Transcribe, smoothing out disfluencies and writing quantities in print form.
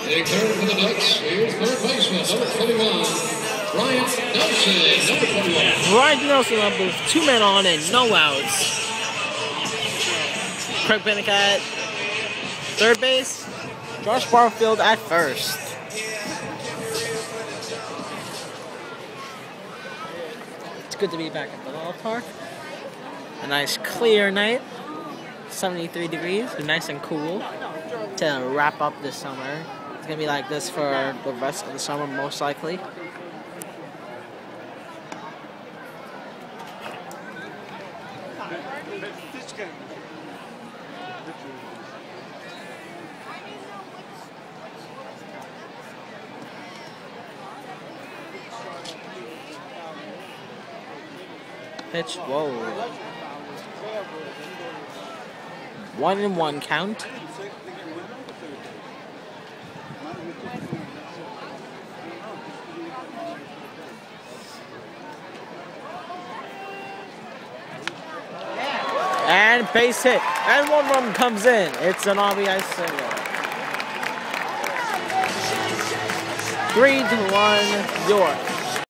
Big third for the Ducks. Here's third baseman, number 21, Brian Nelson, number 21. Brian Nelson up with 2 men on and no outs. Craig Pinnick at third base. Josh Barfield at first. It's good to be back at the ballpark. A nice clear night. 73 degrees. Nice and cool to wrap up this summer. It's going to be like this for the rest of the summer, most likely. Pitch, whoa. 1-1 count. And base hit. And 1 run comes in. It's an RBI single. 3-1 York.